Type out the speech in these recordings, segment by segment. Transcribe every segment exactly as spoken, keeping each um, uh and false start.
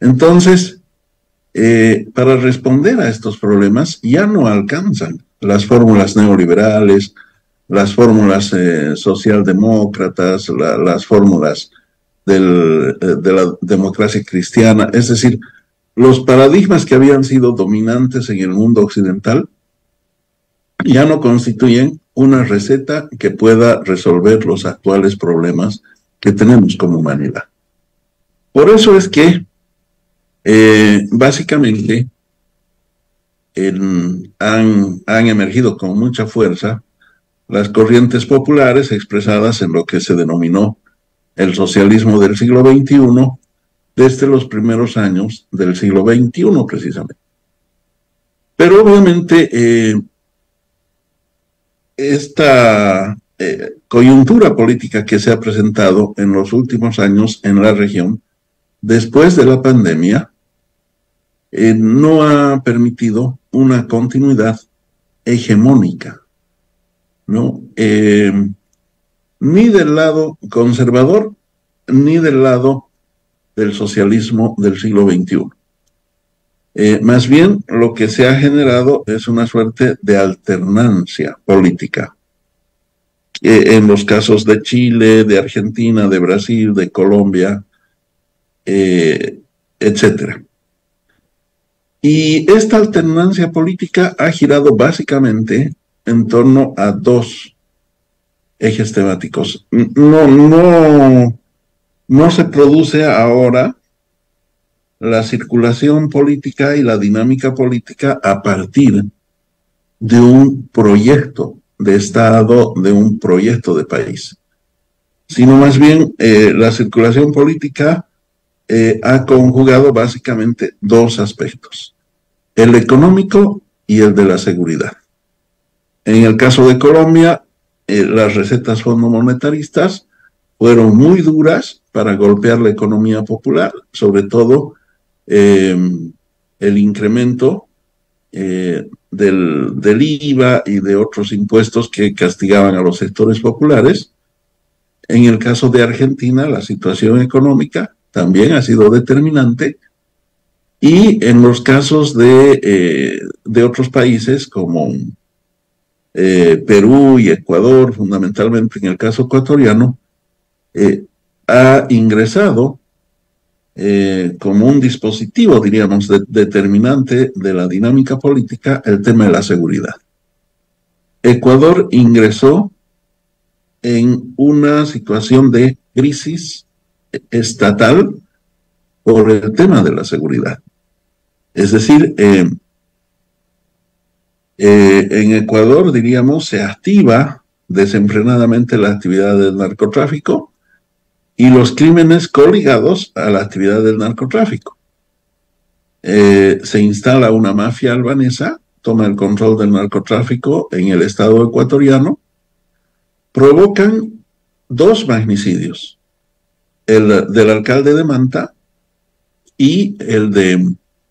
Entonces, eh, para responder a estos problemas ya no alcanzan las fórmulas neoliberales, las fórmulas eh, socialdemócratas, la, las fórmulas del, eh, de la democracia cristiana, es decir, los paradigmas que habían sido dominantes en el mundo occidental ya no constituyen una receta que pueda resolver los actuales problemas que tenemos como humanidad. Por eso es que, eh, básicamente, en, han, han emergido con mucha fuerza las corrientes populares expresadas en lo que se denominó el socialismo del siglo veintiuno, desde los primeros años del siglo veintiuno, precisamente. Pero obviamente, eh, esta eh, coyuntura política que se ha presentado en los últimos años en la región, después de la pandemia, eh, no ha permitido una continuidad hegemónica, ¿no? Eh, ni del lado conservador, ni del lado del socialismo del siglo veintiuno. Eh, más bien, lo que se ha generado es una suerte de alternancia política. Eh, en los casos de Chile, de Argentina, de Brasil, de Colombia, eh, etcétera. Y esta alternancia política ha girado básicamente en torno a dos ejes temáticos. No, no, no se produce ahora la circulación política y la dinámica política a partir de un proyecto de Estado, de un proyecto de país, sino más bien eh, la circulación política eh, ha conjugado básicamente dos aspectos, el económico y el de la seguridad. En el caso de Colombia, eh, las recetas fondomonetaristas fueron muy duras para golpear la economía popular, sobre todo eh, el incremento eh, del, del I V A y de otros impuestos que castigaban a los sectores populares. En el caso de Argentina, la situación económica también ha sido determinante, y en los casos de, eh, de otros países como eh, Perú y Ecuador, fundamentalmente en el caso ecuatoriano, eh, ha ingresado eh, como un dispositivo, diríamos, de, determinante de la dinámica política el tema de la seguridad. Ecuador ingresó en una situación de crisis estatal por el tema de la seguridad. Es decir, eh, eh, en Ecuador, diríamos, se activa desenfrenadamente la actividad del narcotráfico y los crímenes coligados a la actividad del narcotráfico. Eh, se instala una mafia albanesa, toma el control del narcotráfico en el estado ecuatoriano, provocan dos magnicidios, el del alcalde de Manta y el de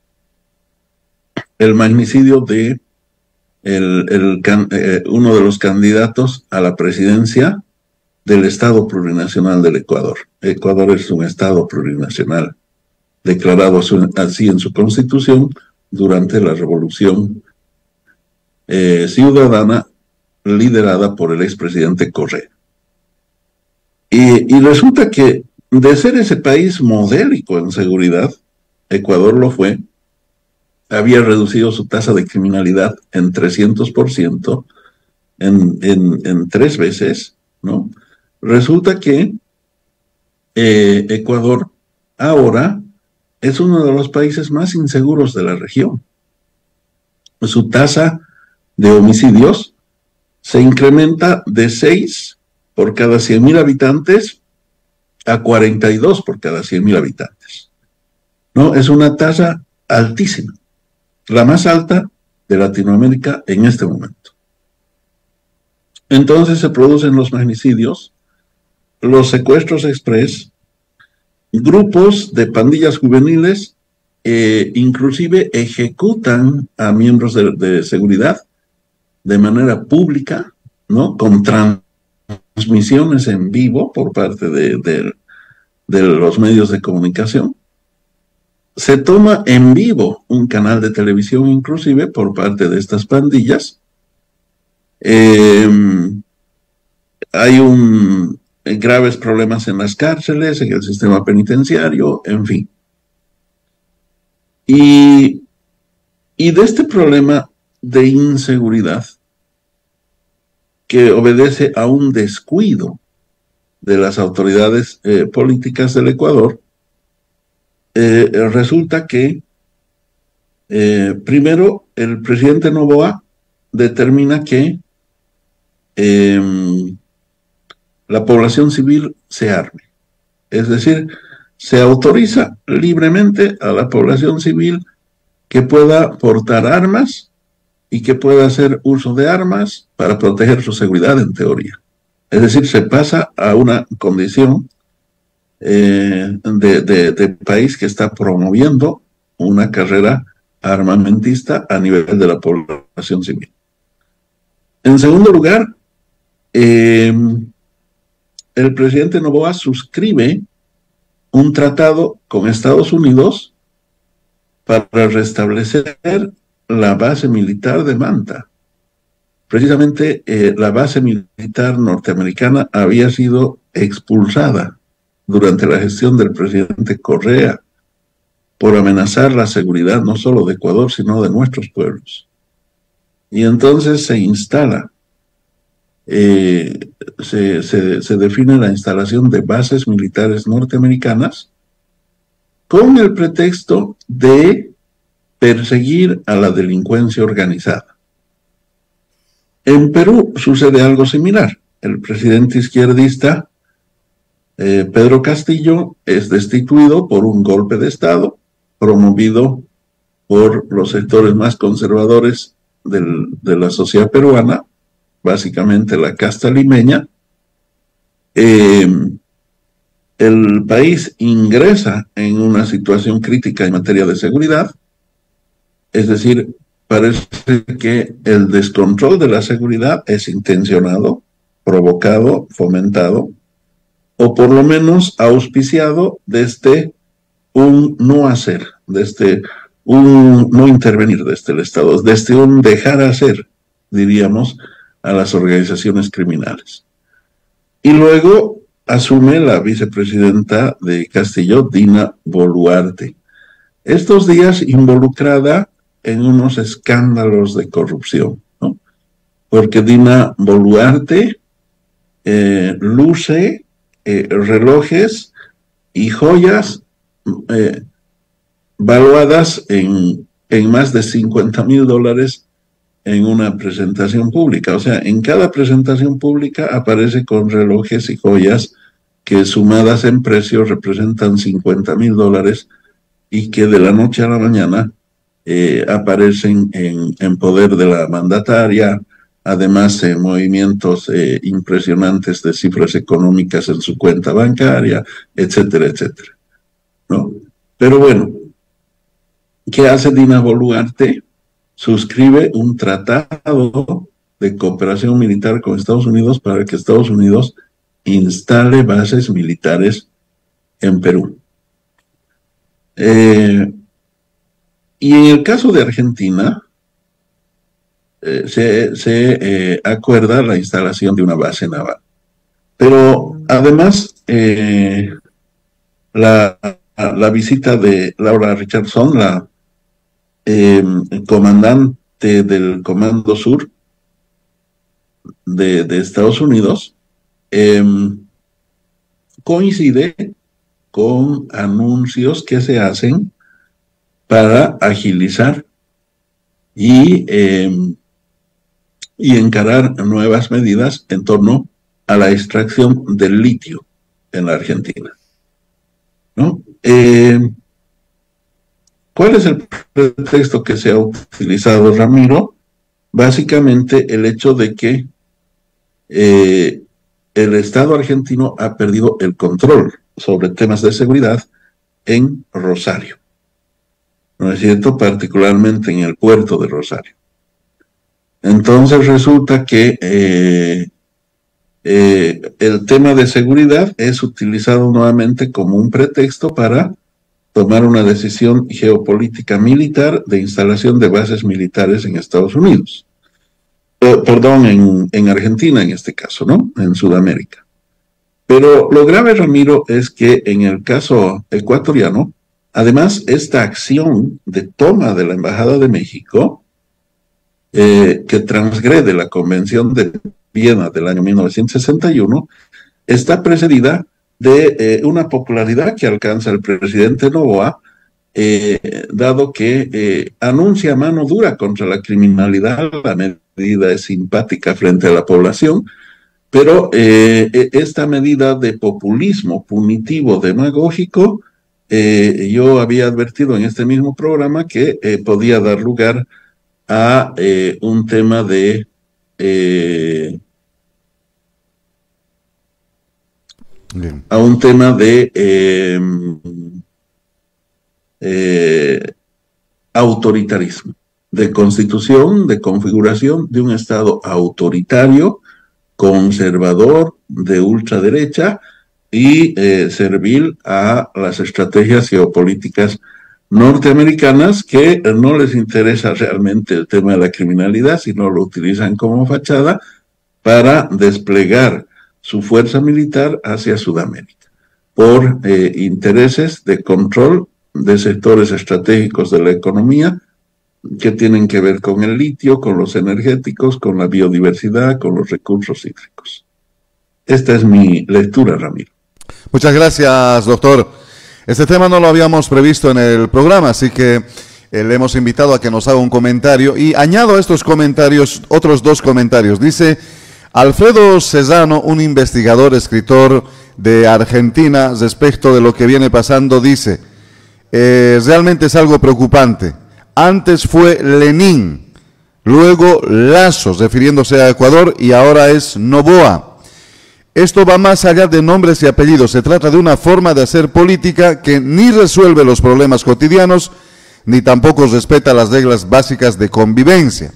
el magnicidio de el, el, eh, uno de los candidatos a la presidencia del Estado Plurinacional del Ecuador. Ecuador es un Estado plurinacional, declarado así en su constitución durante la Revolución eh, Ciudadana liderada por el expresidente Correa. Y, y resulta que de ser ese país modélico en seguridad, Ecuador lo fue, había reducido su tasa de criminalidad en trescientos por ciento, en, en, en tres veces, ¿no? Resulta que eh, Ecuador ahora es uno de los países más inseguros de la región. Su tasa de homicidios se incrementa de seis por cada cien mil habitantes a cuarenta y dos por cada cien mil habitantes. ¿No? Es una tasa altísima, la más alta de Latinoamérica en este momento. Entonces se producen los magnicidios, los secuestros express, grupos de pandillas juveniles eh, inclusive ejecutan a miembros de, de seguridad de manera pública, ¿no? Con transmisiones en vivo por parte de, de, de los medios de comunicación. se toma en vivo un canal de televisión inclusive por parte de estas pandillas. Eh, hay un, graves problemas en las cárceles, en el sistema penitenciario, en fin. Y, y de este problema de inseguridad que obedece a un descuido de las autoridades eh, políticas del Ecuador, eh, resulta que eh, primero el presidente Noboa determina que eh, la población civil se arme. Es decir, se autoriza libremente a la población civil que pueda portar armas y que pueda hacer uso de armas para proteger su seguridad en teoría. Es decir, se pasa a una condición eh, de, de, de país que está promoviendo una carrera armamentista a nivel de la población civil. En segundo lugar, eh, el presidente Noboa suscribe un tratado con Estados Unidos para restablecer la base militar de Manta. Precisamente eh, la base militar norteamericana había sido expulsada durante la gestión del presidente Correa por amenazar la seguridad no solo de Ecuador, sino de nuestros pueblos. Y entonces se instala, eh, se, se, se define la instalación de bases militares norteamericanas con el pretexto de perseguir a la delincuencia organizada. En Perú sucede algo similar. El presidente izquierdista eh, Pedro Castillo es destituido por un golpe de Estado promovido por los sectores más conservadores del, de la sociedad peruana, básicamente la casta limeña. Eh, el país ingresa en una situación crítica en materia de seguridad, es decir, parece que el descontrol de la seguridad es intencionado, provocado, fomentado, o por lo menos auspiciado desde un no hacer, desde un no intervenir desde el Estado, desde un dejar hacer, diríamos, a las organizaciones criminales. Y luego asume la vicepresidenta de Castillo, Dina Boluarte, estos días involucrada en unos escándalos de corrupción, ¿no? Porque Dina Boluarte eh, luce eh, relojes y joyas eh, valuadas en, en más de cincuenta mil dólares en una presentación pública. O sea, en cada presentación pública aparece con relojes y joyas que sumadas en precio representan cincuenta mil dólares y que de la noche a la mañana Eh, aparecen en, en poder de la mandataria, además eh, movimientos eh, impresionantes de cifras económicas en su cuenta bancaria, etcétera, etcétera, ¿no? Pero bueno, ¿qué hace Dina Boluarte? Suscribe un tratado de cooperación militar con Estados Unidos para que Estados Unidos instale bases militares en Perú. Eh, Y en el caso de Argentina, eh, se, se eh, acuerda la instalación de una base naval. Pero además, eh, la, la visita de Laura Richardson, la eh, comandante del Comando Sur de, de Estados Unidos, eh, coincide con anuncios que se hacen para agilizar y, eh, y encarar nuevas medidas en torno a la extracción del litio en la Argentina, ¿no? Eh, ¿Cuál es el pretexto que se ha utilizado, Ramiro? Básicamente el hecho de que eh, el Estado argentino ha perdido el control sobre temas de seguridad en Rosario, ¿no es cierto? Particularmente en el puerto de Rosario. Entonces resulta que eh, eh, el tema de seguridad es utilizado nuevamente como un pretexto para tomar una decisión geopolítica militar de instalación de bases militares en Estados Unidos. Eh, perdón, en, en Argentina en este caso, ¿no? En Sudamérica. Pero lo grave, Ramiro, es que en el caso ecuatoriano, además, esta acción de toma de la Embajada de México, eh, que transgrede la Convención de Viena del año mil novecientos sesenta y uno, está precedida de eh, una popularidad que alcanza el presidente Noboa, eh, dado que eh, anuncia mano dura contra la criminalidad. La medida es simpática frente a la población, pero eh, esta medida de populismo punitivo demagógico, eh, yo había advertido en este mismo programa que eh, podía dar lugar a eh, un tema de eh, Bien. a un tema de eh, eh, autoritarismo, de constitución, de configuración de un Estado autoritario, conservador, de ultraderecha y eh, servil a las estrategias geopolíticas norteamericanas, que no les interesa realmente el tema de la criminalidad, sino lo utilizan como fachada para desplegar su fuerza militar hacia Sudamérica, por eh, intereses de control de sectores estratégicos de la economía que tienen que ver con el litio, con los energéticos, con la biodiversidad, con los recursos hídricos. Esta es mi lectura, Ramiro. Muchas gracias, doctor. Este tema no lo habíamos previsto en el programa, así que eh, le hemos invitado a que nos haga un comentario. Y añado a estos comentarios otros dos comentarios. Dice Alfredo Cesano, un investigador, escritor de Argentina, respecto de lo que viene pasando, dice, eh, realmente es algo preocupante. Antes fue Lenin, luego Lasso, refiriéndose a Ecuador, y ahora es Noboa. Esto va más allá de nombres y apellidos. Se trata de una forma de hacer política que ni resuelve los problemas cotidianos, ni tampoco respeta las reglas básicas de convivencia.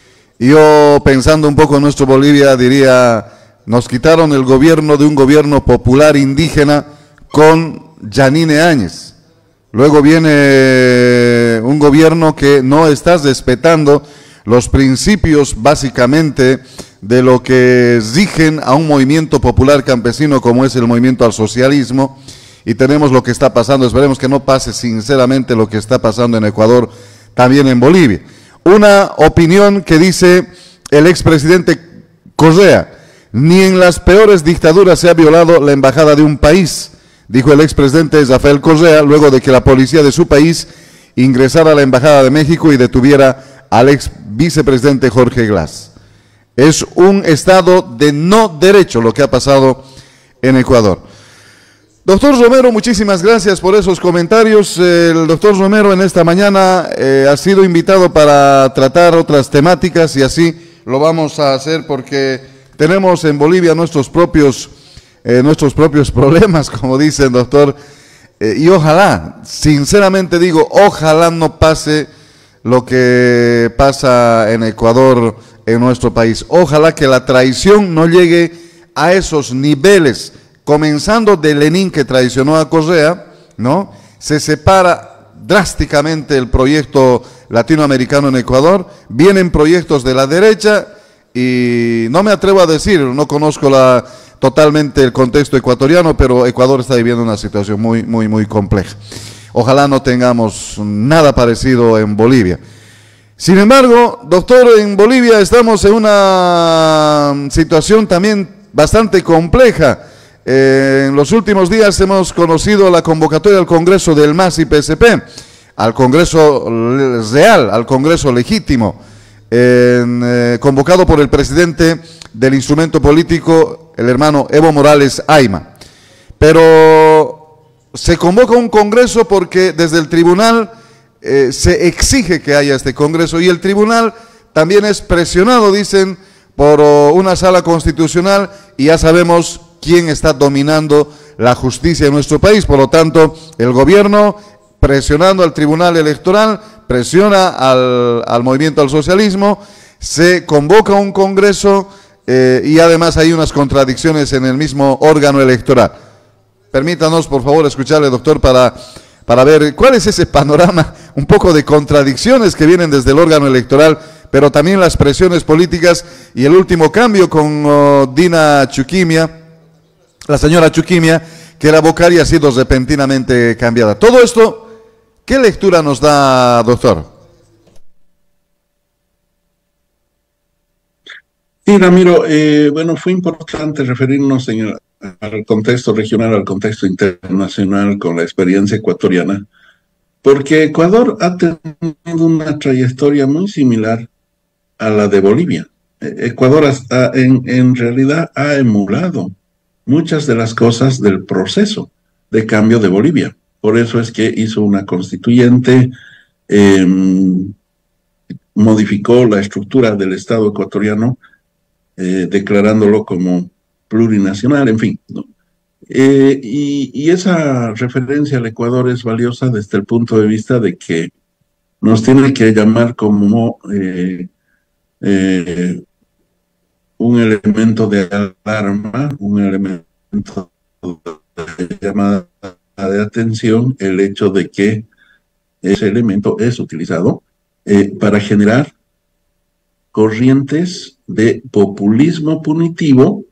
Yo, pensando un poco en nuestro Bolivia, diría, nos quitaron el gobierno de un gobierno popular indígena con Yanine Áñez. Luego viene un gobierno que no está respetando los principios básicamente de lo que rigen a un movimiento popular campesino como es el movimiento al socialismo, y tenemos lo que está pasando. Esperemos que no pase sinceramente lo que está pasando en Ecuador, también en Bolivia. Una opinión que dice el expresidente Correa: ni en las peores dictaduras se ha violado la embajada de un país, dijo el expresidente Rafael Correa, luego de que la policía de su país ingresara a la embajada de México y detuviera al ex vicepresidente Jorge Glass. Es un estado de no derecho lo que ha pasado en Ecuador. Doctor Romero, muchísimas gracias por esos comentarios. El doctor Romero en esta mañana eh, ha sido invitado para tratar otras temáticas, y así lo vamos a hacer porque tenemos en Bolivia nuestros propios, eh, nuestros propios problemas, como dice el doctor, eh, y ojalá, sinceramente digo, ojalá no pase lo que pasa en Ecuador, en nuestro país. Ojalá que la traición no llegue a esos niveles, comenzando de Lenin, que traicionó a Correa, ¿no? Se separa drásticamente el proyecto latinoamericano en Ecuador, vienen proyectos de la derecha, y no me atrevo a decir, no conozco la, totalmente el contexto ecuatoriano, pero Ecuador está viviendo una situación muy, muy, muy compleja. Ojalá no tengamos nada parecido en Bolivia. Sin embargo, doctor, en Bolivia estamos en una situación también bastante compleja. Eh, en los últimos días hemos conocido la convocatoria al Congreso del M A S y P S P, al Congreso real, al Congreso legítimo, en, eh, convocado por el presidente del instrumento político, el hermano Evo Morales Ayma. Pero se convoca un Congreso porque desde el tribunal eh, se exige que haya este Congreso, y el tribunal también es presionado, dicen, por oh, una sala constitucional, y ya sabemos quién está dominando la justicia en nuestro país. Por lo tanto, el gobierno, presionando al tribunal electoral, presiona al, al movimiento al socialismo, se convoca un Congreso eh, y además hay unas contradicciones en el mismo órgano electoral. Permítanos, por favor, escucharle, doctor, para, para ver cuál es ese panorama, un poco de contradicciones que vienen desde el órgano electoral, pero también las presiones políticas y el último cambio con uh, Dina Chuquimia, la señora Chuquimia, que la vocaria ha sido repentinamente cambiada. Todo esto, ¿qué lectura nos da, doctor? Sí, Ramiro, eh, bueno, fue importante referirnos en el, al contexto regional, al contexto internacional con la experiencia ecuatoriana, porque Ecuador ha tenido una trayectoria muy similar a la de Bolivia. Ecuador hasta en, en realidad ha emulado muchas de las cosas del proceso de cambio de Bolivia. Por eso es que hizo una constituyente, eh, modificó la estructura del Estado ecuatoriano, eh, declarándolo como plurinacional, en fin, ¿no? Eh, y, y esa referencia al Ecuador es valiosa desde el punto de vista de que nos tiene que llamar como eh, eh, un elemento de alarma, un elemento de llamada de atención, el hecho de que ese elemento es utilizado eh, para generar corrientes de populismo punitivo,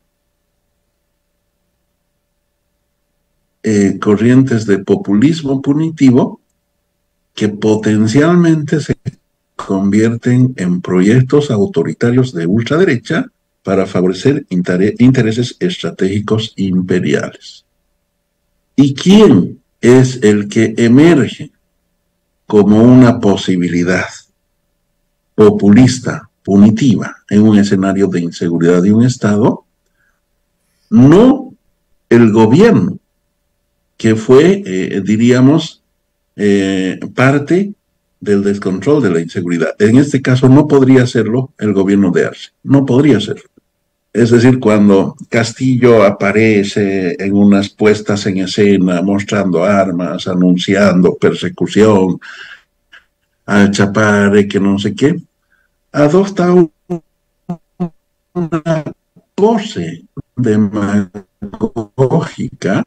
eh, corrientes de populismo punitivo que potencialmente se convierten en proyectos autoritarios de ultraderecha para favorecer intereses estratégicos imperiales. ¿Y quién es el que emerge como una posibilidad populista, punitiva, en un escenario de inseguridad de un Estado? No el gobierno, que fue, eh, diríamos, eh, parte del descontrol de la inseguridad. En este caso no podría serlo el gobierno de Arce, no podría serlo. Es decir, cuando Castillo aparece en unas puestas en escena, mostrando armas, anunciando persecución a Chapare, que no sé qué, adopta una pose demagógica,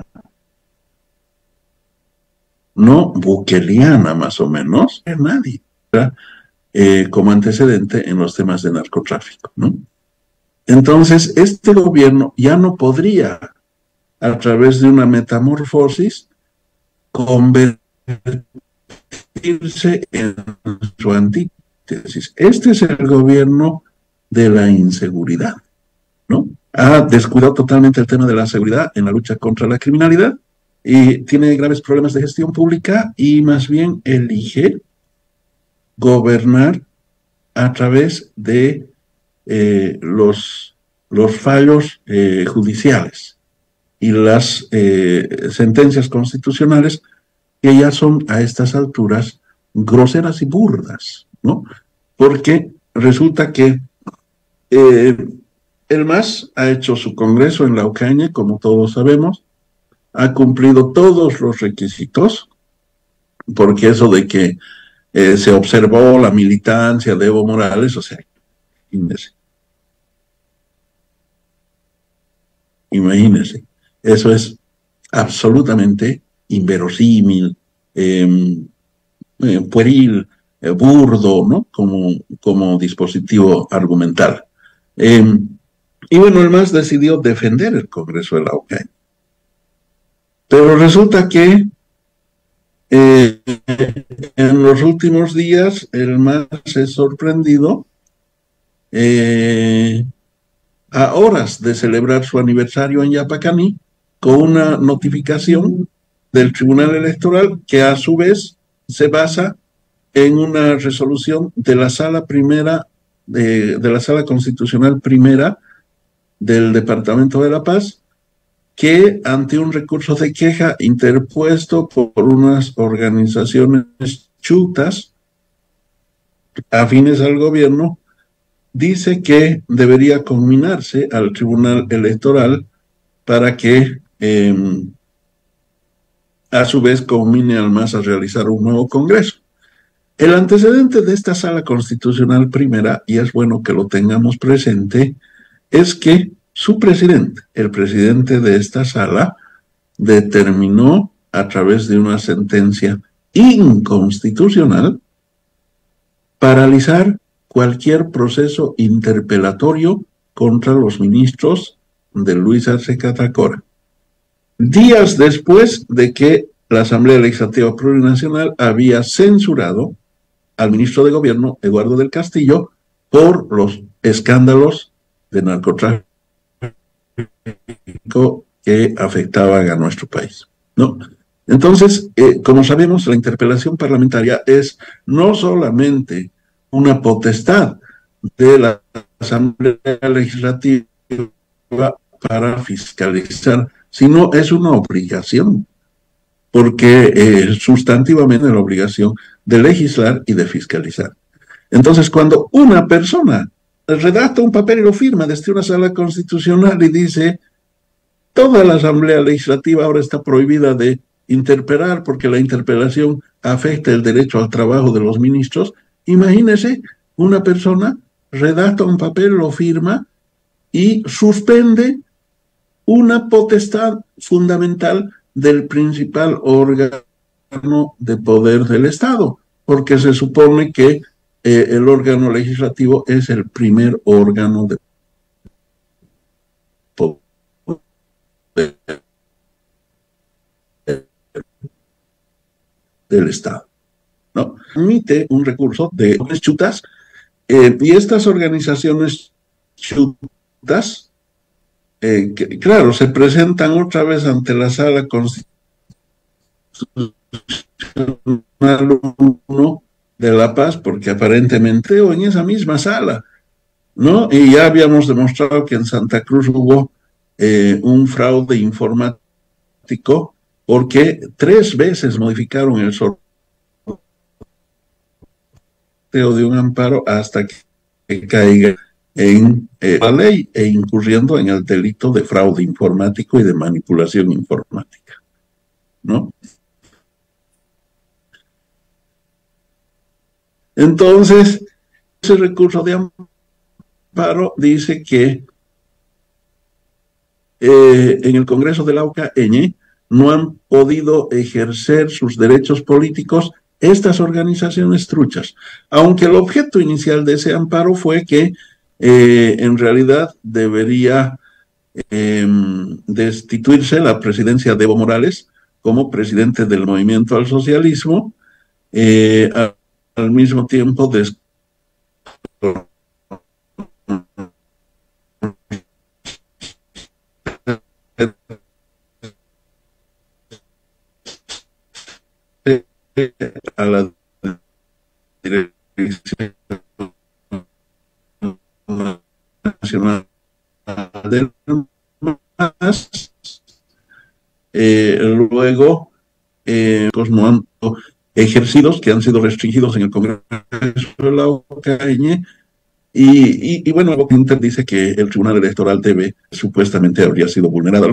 no bukeliana más o menos, de nadie, eh, como antecedente en los temas de narcotráfico, ¿no? Entonces, este gobierno ya no podría, a través de una metamorfosis, convertirse en su antítesis. Este es el gobierno de la inseguridad, ¿no? Ha descuidado totalmente el tema de la seguridad en la lucha contra la criminalidad y tiene graves problemas de gestión pública y más bien elige gobernar a través de Eh, los, los fallos eh, judiciales y las eh, sentencias constitucionales que ya son a estas alturas groseras y burdas, ¿no? Porque resulta que eh, el M A S ha hecho su congreso en la Ocaña, como todos sabemos, ha cumplido todos los requisitos, porque eso de que eh, se observó la militancia de Evo Morales, o sea, imagínense. Imagínense, eso es absolutamente inverosímil, eh, eh, pueril, eh, burdo, ¿no? Como, como dispositivo argumental. Eh, y bueno, el M A S decidió defender el Congreso de la Ocaña. Pero resulta que eh, en los últimos días el M A S es sorprendido eh, a horas de celebrar su aniversario en Yapacaní con una notificación del Tribunal Electoral que a su vez se basa en una resolución de la Sala Primera, de, de la Sala Constitucional Primera del Departamento de La Paz, que ante un recurso de queja interpuesto por unas organizaciones chutas afines al gobierno, dice que debería conminarse al Tribunal Electoral para que eh, a su vez conmine al M A S a realizar un nuevo congreso. El antecedente de esta Sala Constitucional Primera, y es bueno que lo tengamos presente, es que su presidente, el presidente de esta sala, determinó a través de una sentencia inconstitucional, paralizar cualquier proceso interpelatorio contra los ministros de Luis Arce Catacora, días después de que la Asamblea Legislativa Plurinacional había censurado al ministro de Gobierno, Eduardo del Castillo, por los escándalos de narcotráfico que afectaban a nuestro país, ¿no? Entonces, eh, como sabemos, la interpelación parlamentaria es no solamente una potestad de la Asamblea Legislativa para fiscalizar, sino es una obligación, porque eh, sustantivamente es la obligación de legislar y de fiscalizar. Entonces, cuando una persona redacta un papel y lo firma desde una sala constitucional y dice, toda la Asamblea Legislativa ahora está prohibida de interpelar porque la interpelación afecta el derecho al trabajo de los ministros, imagínese, una persona redacta un papel, lo firma y suspende una potestad fundamental del principal órgano de poder del Estado, porque se supone que eh, el órgano legislativo es el primer órgano de poder del Estado, ¿no? Emite un recurso de chutas, eh, y estas organizaciones chutas, eh, que, claro, se presentan otra vez ante la sala constitucional uno de La Paz, porque aparentemente o en esa misma sala, ¿no? Y ya habíamos demostrado que en Santa Cruz hubo eh, un fraude informático, porque tres veces modificaron el sorteo de un amparo hasta que caiga en eh, la ley e incurriendo en el delito de fraude informático y de manipulación informática, ¿no? Entonces, ese recurso de amparo dice que eh, en el Congreso de la O C A Ñ no han podido ejercer sus derechos políticos estas organizaciones truchas, aunque el objeto inicial de ese amparo fue que eh, en realidad debería eh, destituirse la presidencia de Evo Morales como presidente del Movimiento al Socialismo, eh, a, al mismo tiempo de a la Dirección Nacional del M A S, eh, luego eh, no han ejercidos que han sido restringidos en el Congreso de la O C A Ñ, y, y, y bueno, Inter dice que el Tribunal Electoral debe, supuestamente habría sido vulnerado.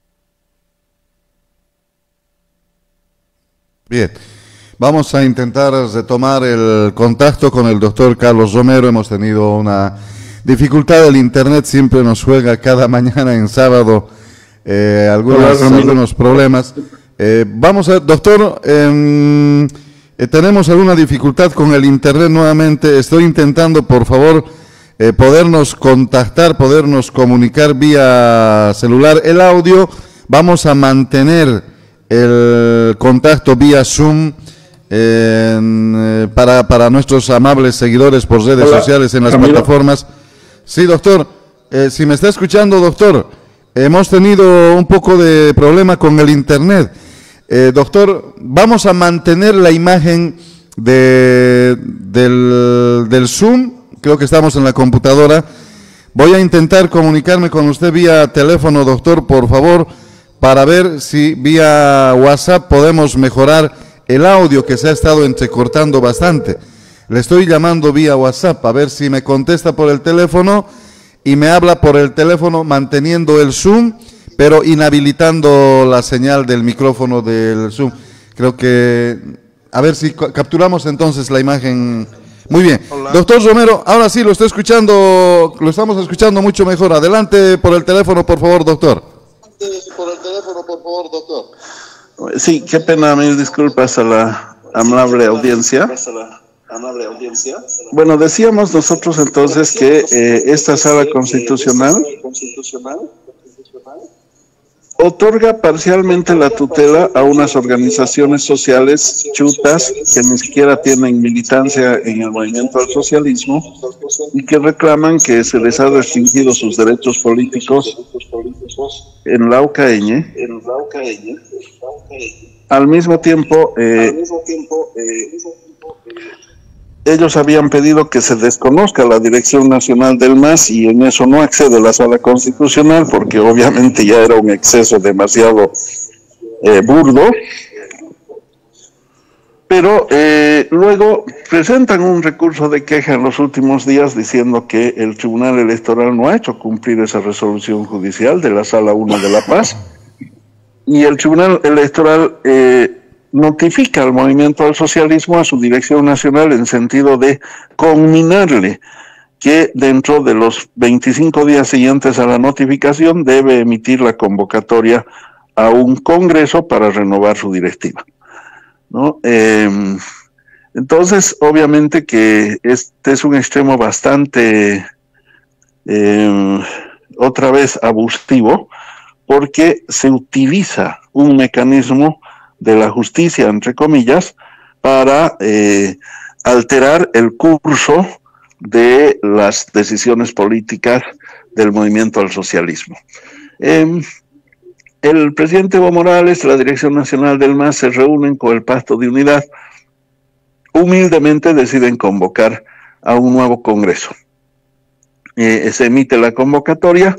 Bien. Vamos a intentar retomar el contacto con el doctor Carlos Romero. Hemos tenido una dificultad, el internet siempre nos juega cada mañana en sábado eh, algunos, algunos problemas. Eh, vamos a ver, doctor, eh, eh, tenemos alguna dificultad con el internet nuevamente. Estoy intentando, por favor, eh, podernos contactar, podernos comunicar vía celular. El audio, vamos a mantener el contacto vía Zoom. Eh, para, para nuestros amables seguidores por redes Hola, sociales en las Camilo. plataformas. Sí, doctor, eh, si me está escuchando, doctor, hemos tenido un poco de problema con el internet. Eh, doctor, vamos a mantener la imagen de, del, del Zoom, creo que estamos en la computadora. Voy a intentar comunicarme con usted vía teléfono, doctor, por favor, para ver si vía WhatsApp podemos mejorar el audio que se ha estado entrecortando bastante. Le estoy llamando vía WhatsApp a ver si me contesta por el teléfono y me habla por el teléfono manteniendo el Zoom, pero inhabilitando la señal del micrófono del Zoom. Creo que, a ver si capturamos entonces la imagen. Muy bien. Hola. Doctor Romero, ahora sí lo estoy escuchando, lo estamos escuchando mucho mejor. Adelante por el teléfono, por favor, doctor. Por el teléfono, por favor, doctor. Sí, qué pena, mil disculpas a la amable audiencia. Bueno, decíamos nosotros entonces que eh, esta sala constitucional otorga parcialmente la tutela a unas organizaciones sociales chutas que ni siquiera tienen militancia en el movimiento al socialismo y que reclaman que se les ha restringido sus derechos políticos en Laucaeñe. Al mismo tiempo, eh, ellos habían pedido que se desconozca la Dirección Nacional del M A S y en eso no accede la Sala Constitucional porque obviamente ya era un exceso demasiado eh, burdo. Pero eh, luego presentan un recurso de queja en los últimos días diciendo que el Tribunal Electoral no ha hecho cumplir esa resolución judicial de la Sala uno de La Paz y el Tribunal Electoral eh, notifica al Movimiento al Socialismo a su Dirección Nacional en sentido de conminarle que dentro de los veinticinco días siguientes a la notificación debe emitir la convocatoria a un congreso para renovar su directiva, ¿no? Eh, entonces, obviamente que este es un extremo bastante, eh, otra vez, abusivo, porque se utiliza un mecanismo de la justicia, entre comillas, para eh, alterar el curso de las decisiones políticas del movimiento al socialismo. Eh, el presidente Evo Morales, la Dirección Nacional del M A S se reúnen con el Pacto de Unidad, humildemente deciden convocar a un nuevo congreso. Eh, se emite la convocatoria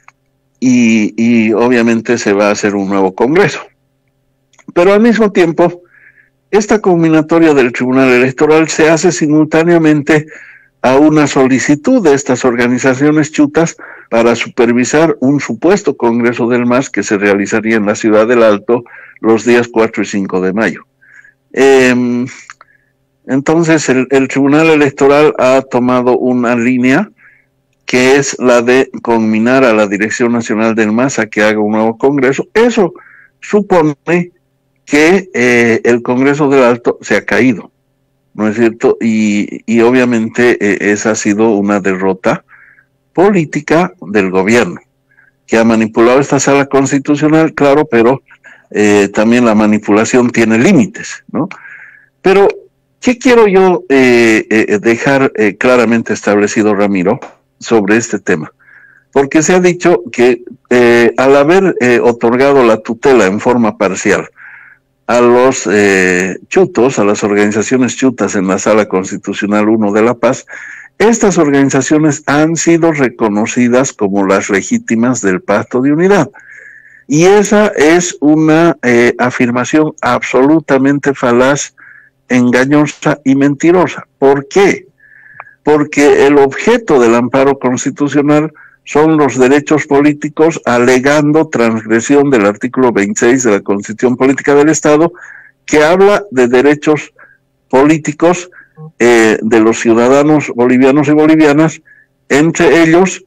y, y obviamente se va a hacer un nuevo congreso. Pero al mismo tiempo, esta combinatoria del Tribunal Electoral se hace simultáneamente a una solicitud de estas organizaciones chutas para supervisar un supuesto Congreso del M A S que se realizaría en la Ciudad del Alto los días cuatro y cinco de mayo. Eh, entonces, el, el Tribunal Electoral ha tomado una línea que es la de conminar a la Dirección Nacional del M A S a que haga un nuevo Congreso. Eso supone que eh, el Congreso del Alto se ha caído, ¿no es cierto? Y, y obviamente eh, esa ha sido una derrota política del gobierno, que ha manipulado esta sala constitucional, claro, pero eh, también la manipulación tiene límites, ¿no? Pero, ¿qué quiero yo eh, eh, dejar eh, claramente establecido, Ramiro, sobre este tema? Porque se ha dicho que eh, al haber eh, otorgado la tutela en forma parcial a los eh, chutos, a las organizaciones chutas en la Sala Constitucional uno de La Paz, estas organizaciones han sido reconocidas como las legítimas del Pacto de Unidad. Y esa es una eh, afirmación absolutamente falaz, engañosa y mentirosa. ¿Por qué? Porque el objeto del amparo constitucional son los derechos políticos alegando transgresión del artículo veintiséis de la Constitución Política del Estado, que habla de derechos políticos eh, de los ciudadanos bolivianos y bolivianas, entre ellos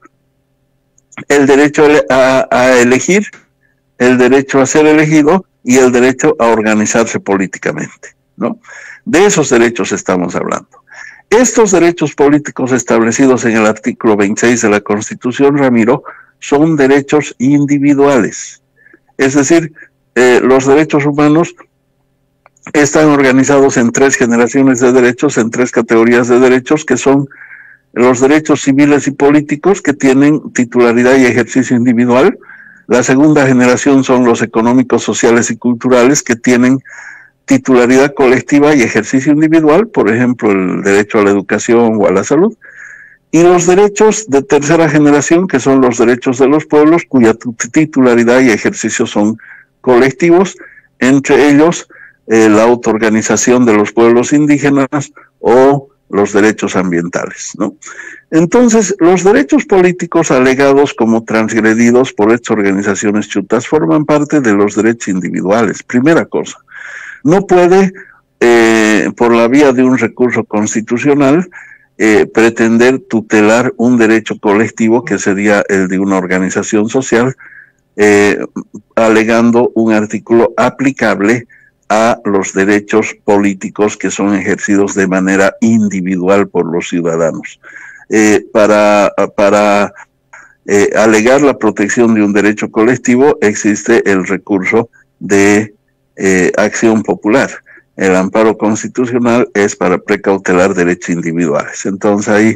el derecho a, a elegir, el derecho a ser elegido y el derecho a organizarse políticamente, ¿no? De esos derechos estamos hablando. Estos derechos políticos establecidos en el artículo veintiséis de la Constitución, Ramiro, son derechos individuales. Es decir, eh, los derechos humanos están organizados en tres generaciones de derechos, en tres categorías de derechos, que son los derechos civiles y políticos, que tienen titularidad y ejercicio individual. La segunda generación son los económicos, sociales y culturales, que tienen titularidad colectiva y ejercicio individual, por ejemplo, el derecho a la educación o a la salud. Y los derechos de tercera generación, que son los derechos de los pueblos, cuya titularidad y ejercicio son colectivos, entre ellos eh, la autoorganización de los pueblos indígenas o los derechos ambientales, ¿no? Entonces, los derechos políticos alegados como transgredidos por estas organizaciones chutas forman parte de los derechos individuales. Primera cosa, no puede, eh, por la vía de un recurso constitucional, eh, pretender tutelar un derecho colectivo, que sería el de una organización social, eh, alegando un artículo aplicable a los derechos políticos que son ejercidos de manera individual por los ciudadanos. Eh, para para eh, alegar la protección de un derecho colectivo existe el recurso de eh, acción popular. El amparo constitucional es para precautelar derechos individuales. Entonces hay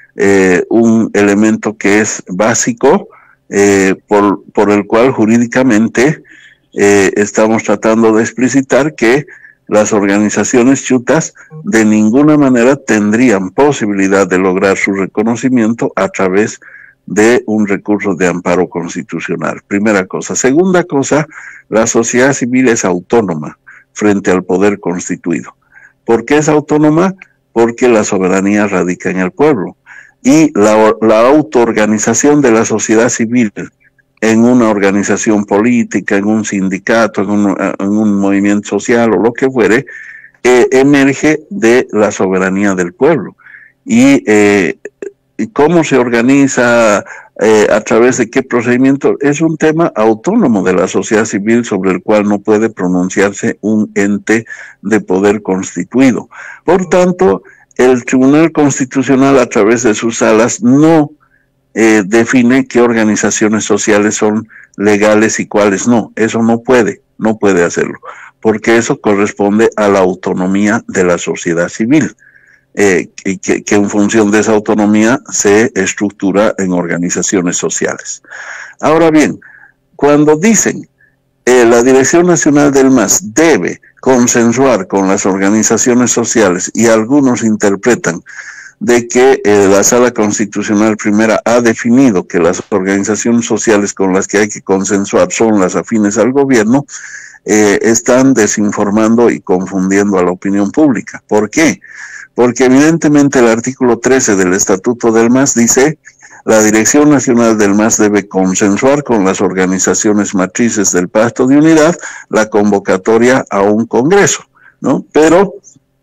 eh, un elemento que es básico eh, por, por el cual jurídicamente eh, estamos tratando de explicitar que las organizaciones chutas de ninguna manera tendrían posibilidad de lograr su reconocimiento a través de un recurso de amparo constitucional. Primera cosa. Segunda cosa, la sociedad civil es autónoma frente al poder constituido. ¿Por qué es autónoma? Porque la soberanía radica en el pueblo. Y la, la autoorganización de la sociedad civil en una organización política, en un sindicato, en un, en un movimiento social o lo que fuere, eh, emerge de la soberanía del pueblo. Y, eh, y cómo se organiza, eh, a través de qué procedimiento, es un tema autónomo de la sociedad civil sobre el cual no puede pronunciarse un ente de poder constituido. Por tanto, el Tribunal Constitucional, a través de sus salas, no eh, define qué organizaciones sociales son legales y cuáles no. Eso no puede, no puede hacerlo, porque eso corresponde a la autonomía de la sociedad civil. Eh, y que, que en función de esa autonomía se estructura en organizaciones sociales. Ahora bien, cuando dicen eh, la Dirección Nacional del M A S debe consensuar con las organizaciones sociales y algunos interpretan de que eh, la Sala Constitucional Primera ha definido que las organizaciones sociales con las que hay que consensuar son las afines al gobierno, eh, están desinformando y confundiendo a la opinión pública. ¿Por qué? Porque evidentemente el artículo trece del Estatuto del M A S dice: la Dirección Nacional del M A S debe consensuar con las organizaciones matrices del Pacto de Unidad la convocatoria a un congreso, ¿no? Pero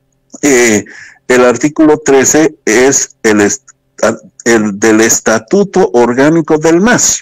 eh, el artículo trece es el, est el del Estatuto Orgánico del M A S.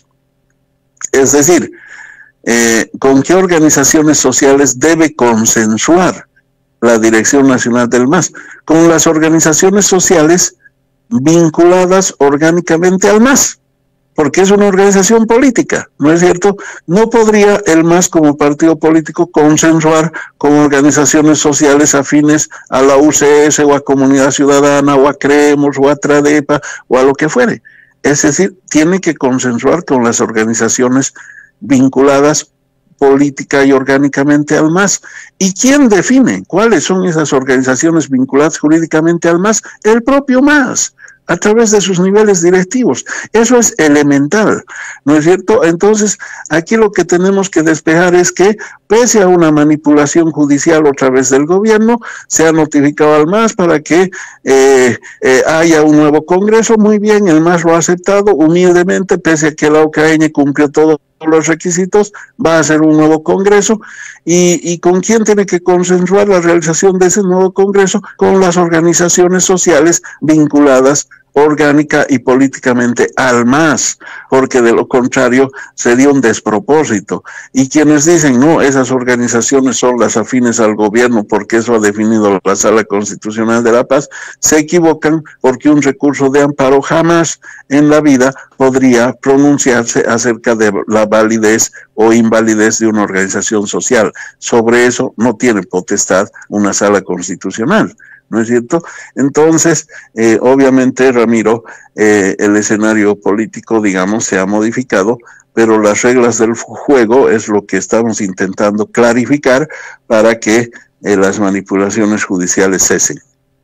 Es decir, eh, ¿con qué organizaciones sociales debe consensuar la Dirección Nacional del M A S? Con las organizaciones sociales vinculadas orgánicamente al M A S, porque es una organización política, ¿no es cierto? No podría el M A S como partido político consensuar con organizaciones sociales afines a la U C S o a Comunidad Ciudadana o a Creemos o a Tradepa o a lo que fuere. Es decir, tiene que consensuar con las organizaciones vinculadas política y orgánicamente al M A S. ¿Y quién define cuáles son esas organizaciones vinculadas jurídicamente al M A S? El propio M A S, a través de sus niveles directivos. Eso es elemental, ¿no es cierto? Entonces, aquí lo que tenemos que despejar es que, pese a una manipulación judicial a través del gobierno, se ha notificado al M A S para que eh, eh, haya un nuevo congreso. Muy bien, el M A S lo ha aceptado humildemente, pese a que la O C A N cumplió todo los requisitos, va a hacer un nuevo congreso. ¿Y, y con quién tiene que consensuar la realización de ese nuevo congreso? Con las organizaciones sociales vinculadas orgánica y políticamente al M A S, porque de lo contrario sería un despropósito. Y quienes dicen, no, esas organizaciones son las afines al gobierno porque eso ha definido la Sala Constitucional de La Paz, se equivocan, porque un recurso de amparo jamás en la vida podría pronunciarse acerca de la validez o invalidez de una organización social. Sobre eso no tiene potestad una Sala Constitucional, ¿no es cierto? Entonces, eh, obviamente, Ramiro, eh, el escenario político, digamos, se ha modificado, pero las reglas del juego es lo que estamos intentando clarificar para que eh, las manipulaciones judiciales cesen.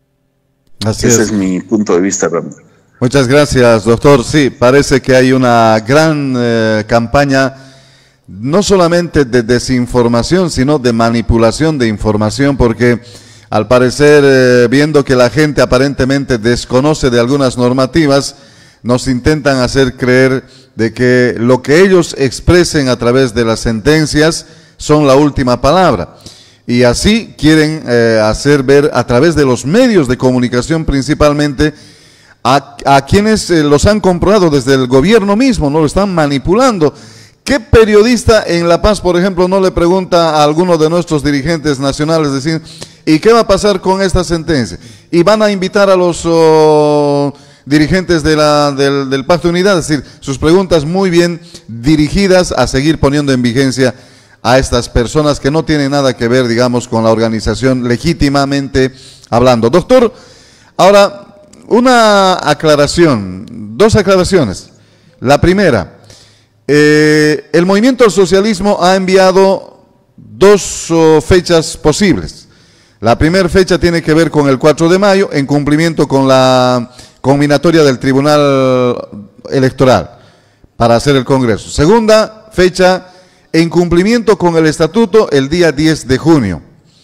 Así Ese es. es mi punto de vista, Ramiro. Muchas gracias, doctor. Sí, parece que hay una gran eh, campaña, no solamente de desinformación, sino de manipulación de información, porque al parecer, eh, viendo que la gente aparentemente desconoce de algunas normativas, nos intentan hacer creer de que lo que ellos expresen a través de las sentencias son la última palabra. Y así quieren eh, hacer ver a través de los medios de comunicación principalmente a, a quienes eh, los han comprado desde el gobierno mismo, no lo están manipulando, ¿Qué periodista en La Paz, por ejemplo, no le pregunta a alguno de nuestros dirigentes nacionales, decir, ¿y qué va a pasar con esta sentencia? Y van a invitar a los oh, dirigentes de la, del, del Pacto de Unidad, es decir, sus preguntas muy bien dirigidas a seguir poniendo en vigencia a estas personas que no tienen nada que ver, digamos, con la organización legítimamente hablando. Doctor, ahora, una aclaración, dos aclaraciones. La primera, eh, el movimiento al socialismo ha enviado dos oh, fechas posibles. La primera fecha tiene que ver con el cuatro de mayo, en cumplimiento con la combinatoria del Tribunal Electoral para hacer el Congreso. Segunda fecha, en cumplimiento con el estatuto, el día diez de junio.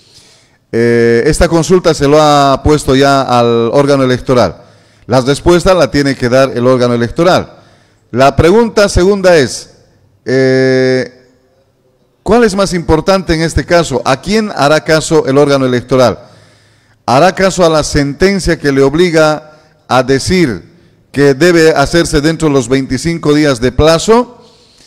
Eh, esta consulta se lo ha puesto ya al órgano electoral. Las respuestas la tiene que dar el órgano electoral. La pregunta segunda es, eh, ¿cuál es más importante en este caso? ¿A quién hará caso el órgano electoral? ¿Hará caso a la sentencia que le obliga a decir que debe hacerse dentro de los veinticinco días de plazo?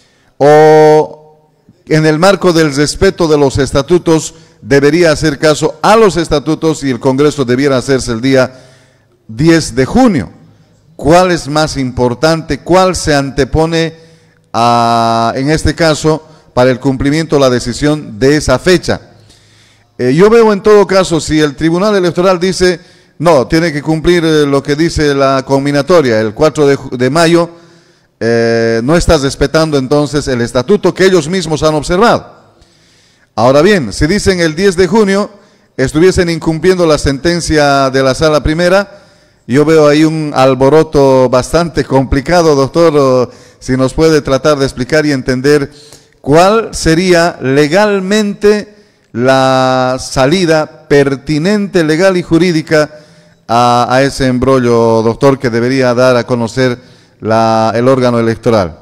¿O en el marco del respeto de los estatutos debería hacer caso a los estatutos y el Congreso debiera hacerse el día diez de junio? ¿Cuál es más importante? ¿Cuál se antepone a, en este caso, para el cumplimiento de la decisión de esa fecha? Eh, yo veo en todo caso, si el Tribunal Electoral dice, no, tiene que cumplir eh, lo que dice la combinatoria, el cuatro de mayo, eh, no estás respetando entonces el estatuto que ellos mismos han observado. Ahora bien, si dicen el diez de junio, estuviesen incumpliendo la sentencia de la Sala Primera, yo veo ahí un alboroto bastante complicado, doctor, si nos puede tratar de explicar y entender cuál sería legalmente la salida pertinente, legal y jurídica a, a ese embrollo, doctor, que debería dar a conocer la, el órgano electoral.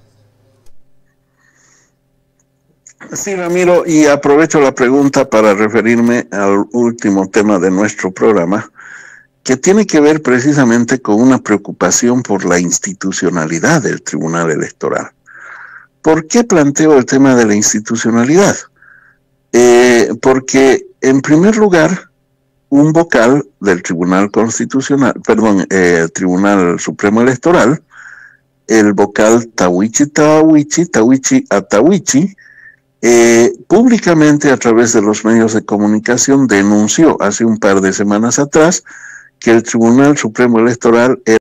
Sí, Ramiro, y aprovecho la pregunta para referirme al último tema de nuestro programa, que tiene que ver precisamente con una preocupación por la institucionalidad del Tribunal Electoral. ¿Por qué planteo el tema de la institucionalidad? Eh, porque, en primer lugar, un vocal del Tribunal Constitucional, perdón, eh, el Tribunal Supremo Electoral, el vocal Tawichi Tawichi, Tawichi Atawichi, eh, públicamente a través de los medios de comunicación denunció hace un par de semanas atrás que el Tribunal Supremo Electoral era